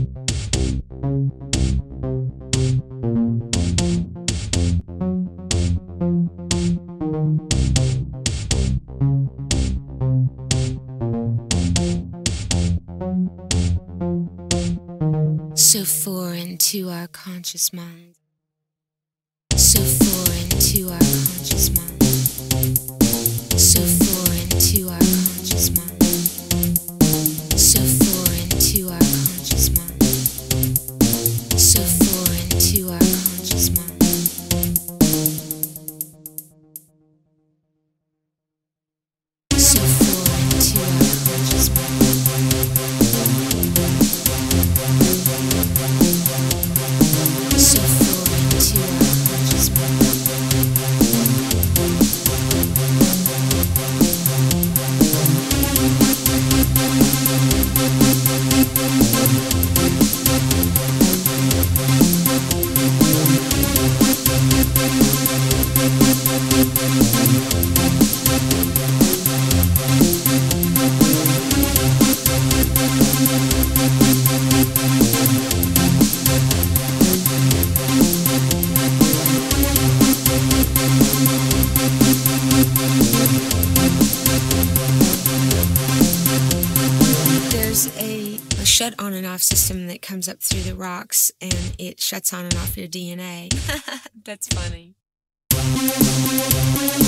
So foreign to our conscious mind. So foreign to our conscious mind. So foreign to our conscious mind. So foreign to our conscious mind. So foreign to our conscious mind. So foreign to our conscious mind. So foreign to our conscious mind. There's a shut on and off system that comes up through the rocks, and it shuts on and off your DNA. That's funny.